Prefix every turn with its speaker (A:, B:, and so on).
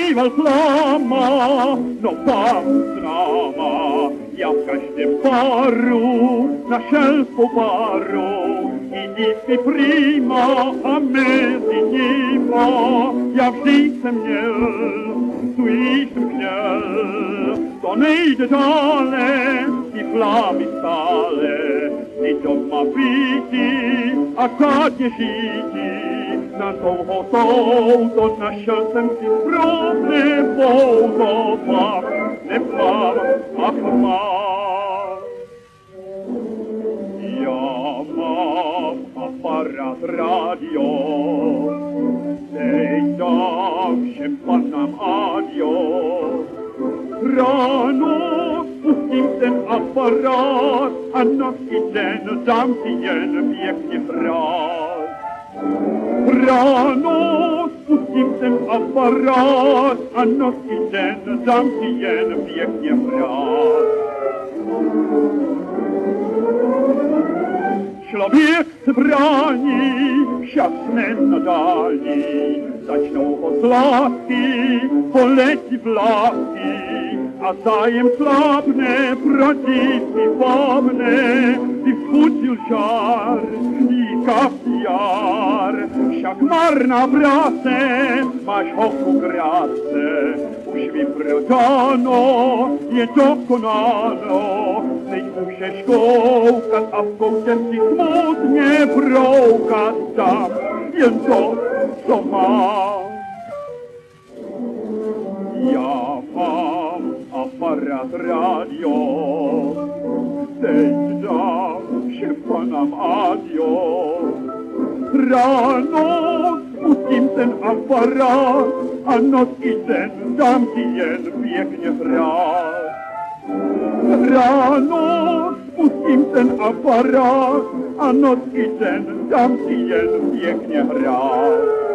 A: býval flama, no tam známa. Já v každém páru našel svou páru, i dívky prýma a mezi nima. Já vždy jsem měl, tu jsem chtěl, to nejde dále, ty flámy stále, ty doma býti a kádně žítí. Na dlouho to našel jsem si problémou, to mám, nemám, ach mám. Já mám aparát rádio, teď dám všem panám adio. Ráno spustím ten aparát a noc i den dám si jen pěkně hrát. Ráno spustím ten aparát a noc i den dám si jen pěkně hrát. Člověk se brání, však nenadání, začnou ho zlátky, poletí vláky a zájem slábne, proti si vábne, si vzbudil žár, jí kaviár. Však marná práce, máš hochu krátce, už vyprodáno, je dokonáno, teď můžeš koukat a v koutě si smutně broukat tam, jen to, co mám. Já mám aparát rádio, teď dám všem panám adio. Ráno spustím ten aparát a noc i den dám ti jen pěkně hrát. Ráno spustím ten aparát a noc i den dám ti jen pěkně hrát.